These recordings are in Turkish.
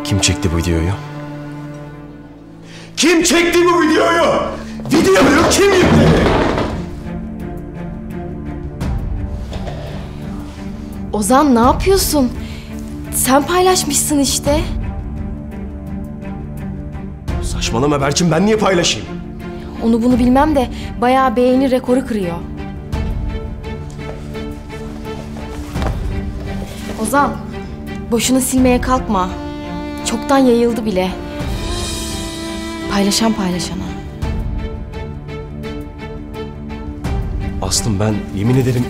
Kim çekti bu videoyu? Kim çekti bu videoyu? Videoyu kim yükledi? Ozan ne yapıyorsun? Sen paylaşmışsın işte. Saçmalama Berçin, ben niye paylaşayım? Onu bunu bilmem de bayağı beğeni rekoru kırıyor. Ozan, boşuna silmeye kalkma. Çoktan yayıldı bile. Paylaşan paylaşana. Aslım ben yemin ederim...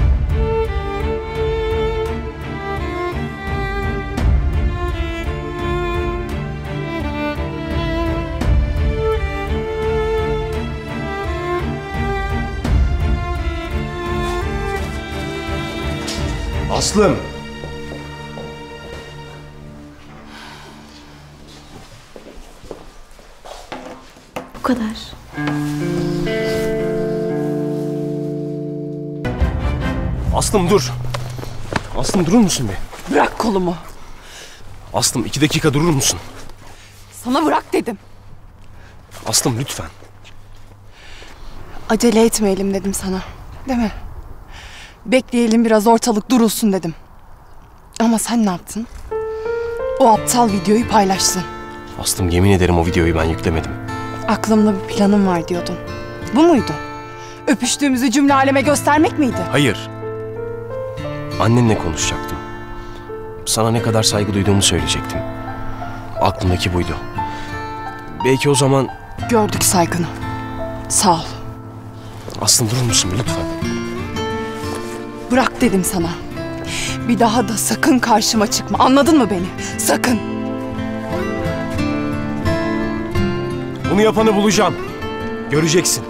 Aslım! Bu kadar. Aslım dur! Aslım durur musun be? Bırak kolumu. Aslım 2 dakika durur musun? Sana bırak dedim. Aslım lütfen. Acele etmeyelim dedim sana. Değil mi? Bekleyelim biraz, ortalık durulsun dedim. Ama sen ne yaptın? O aptal videoyu paylaştın. Aslım yemin ederim o videoyu ben yüklemedim. Aklımda bir planım var diyordun. Bu muydu? Öpüştüğümüzü cümle aleme göstermek miydi? Hayır. Annenle konuşacaktım. Sana ne kadar saygı duyduğumu söyleyecektim. Aklımdaki buydu. Belki o zaman... Gördük saygını. Sağ ol. Aslım durur musun lütfen? Bırak dedim sana. Bir daha da sakın karşıma çıkma. Anladın mı beni? Sakın. Bunu yapanı bulacağım. Göreceksin.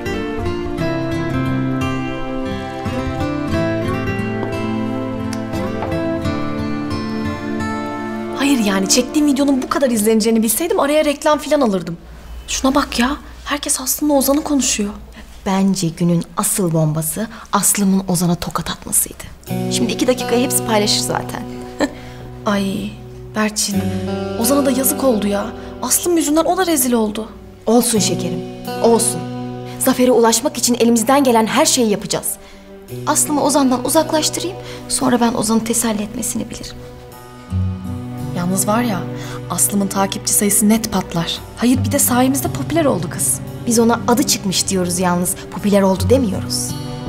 Hayır yani çektiğim videonun bu kadar izleneceğini bilseydim araya reklam falan alırdım. Şuna bak ya. Herkes aslında Ozan'ı konuşuyor. Bence günün asıl bombası Aslım'ın Ozan'a tokat atmasıydı. Şimdi 2 dakikaya hepsi paylaşır zaten. Ay Berçin, Ozan'a da yazık oldu ya. Aslım yüzünden o da rezil oldu. Olsun şekerim, olsun. Zafere ulaşmak için elimizden gelen her şeyi yapacağız. Aslım'ı Ozan'dan uzaklaştırayım, sonra ben Ozan'ı teselli etmesini bilirim. Yalnız var ya, Aslım'ın takipçi sayısı net patlar. Hayır bir de sayemizde popüler oldu kız. Biz ona adı çıkmış diyoruz yalnız, popüler oldu demiyoruz.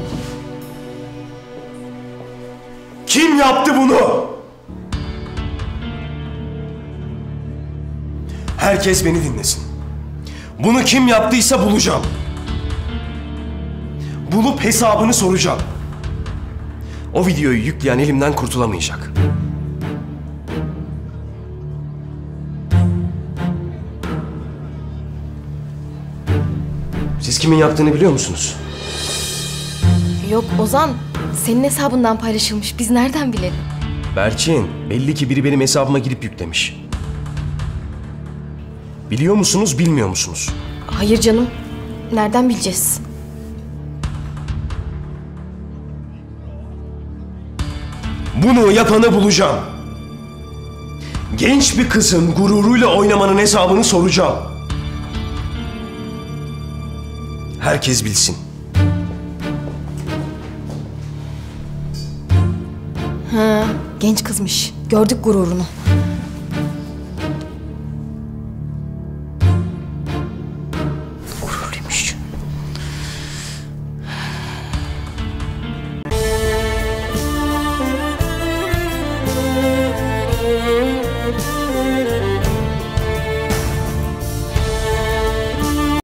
Kim yaptı bunu? Herkes beni dinlesin. Bunu kim yaptıysa bulacağım. Bulup hesabını soracağım. O videoyu yükleyen elimden kurtulamayacak. Siz kimin yaptığını biliyor musunuz? Yok Ozan, senin hesabından paylaşılmış, biz nereden bilelim? Berçin, belli ki biri benim hesabıma girip yüklemiş. Biliyor musunuz, bilmiyor musunuz? Hayır canım, nereden bileceğiz? Bunu yapanı bulacağım. Genç bir kızın gururuyla oynamanın hesabını soracağım. Herkes bilsin. Ha, genç kızmış. Gördük gururunu.